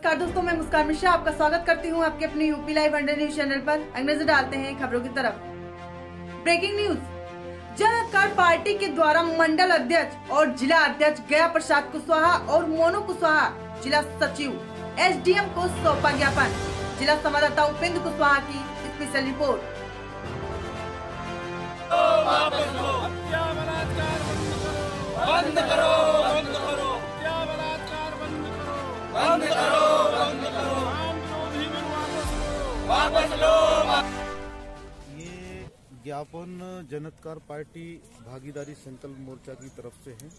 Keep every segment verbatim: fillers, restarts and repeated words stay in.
नमस्कार दोस्तों, मैं मुस्कान मिश्रा आपका स्वागत करती हूं आपके अपने UP live under news channel पर। अंग्रेजी डालते हैं खबरों की तरफ। ब्रेकिंग न्यूज, जन अधिकार पार्टी के द्वारा मंडल अध्यक्ष और जिला अध्यक्ष गया प्रसाद कुशवाहा और मोनू कुशवाहा जिला सचिव एसडीएम को सौंपा ज्ञापन। जिला संवाददाता उपेंद्र कुशवाहा की स्पेशल रिपोर्ट। बंद करो, बंद करो, क्या बलात्कार बंद करो, बंद करो, बंद करो, आम विरोधी बिल वापस लो, वापस लो। ये ज्ञापन जन अधिकार पार्टी भागीदारी संकल्प मोर्चा की तरफ से है।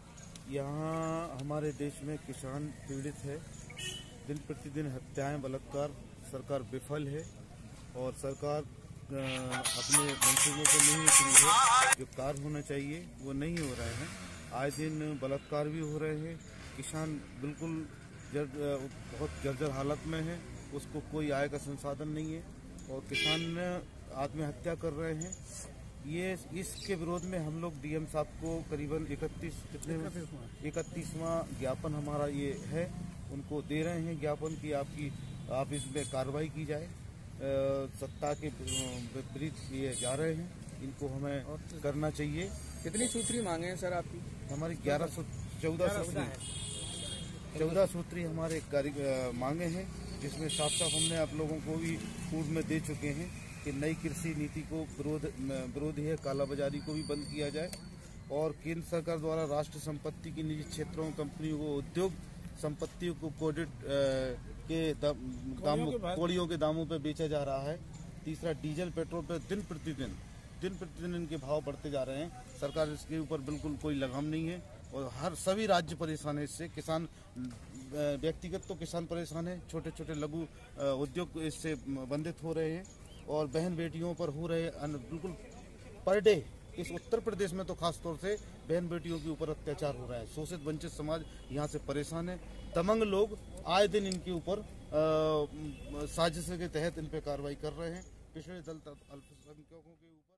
यहाँ हमारे देश में किसान पीड़ित है, दिन प्रतिदिन हत्याएं, बलात्कार, सरकार विफल है और सरकार अपने मंसूबों को नहीं उतरी है। जो कार्य होना चाहिए वो नहीं हो रहे हैं। आए दिन बलात्कार भी हो रहे हैं। किसान बिल्कुल जर, बहुत जर्जर हालत में है, उसको कोई आय का संसाधन नहीं है और किसान आत्महत्या कर रहे हैं। ये इसके विरोध में हम लोग डीएम साहब को करीबन इकतीस कितने इकतीसवां ज्ञापन हमारा ये है, उनको दे रहे हैं ज्ञापन कि आपकी आप इसमें कार्रवाई की जाए। सत्ता के विपरीत ये जा रहे हैं, इनको हमें करना चाहिए। कितनी सूत्री मांगे हैं सर आपकी? हमारी ग्यारह सौ चौदह सूत्री चौदह सूत्री हमारे मांगे हैं, जिसमें साफ साफ हमने आप लोगों को भी पूर्व में दे चुके हैं कि नई कृषि नीति को विरोध विरोधी है, कालाबाजारी को भी बंद किया जाए और केंद्र सरकार द्वारा राष्ट्र संपत्ति की निजी क्षेत्रों कंपनियों को उद्योग संपत्तियों को कोडिट के दामों कौड़ियों के दामों पे बेचा जा रहा है। तीसरा, डीजल पेट्रोल पे दिन प्रतिदिन दिन प्रतिदिन इनके भाव बढ़ते जा रहे हैं। सरकार इसके ऊपर बिल्कुल कोई लगाम नहीं है और हर सभी राज्य परेशान है इससे। किसान व्यक्तिगत तो किसान परेशान है, छोटे छोटे लघु उद्योग इससे बंधित हो रहे हैं और बहन बेटियों पर हो रहे बिल्कुल पर डे इस उत्तर प्रदेश में तो खास तौर से बहन बेटियों के ऊपर अत्याचार हो रहा है। शोषित वंचित समाज यहाँ से परेशान है। दमंग लोग आए दिन इनके ऊपर साजिश के तहत इन पे कार्रवाई कर रहे हैं। पिछड़े दलित अल्पसंख्यकों के ऊपर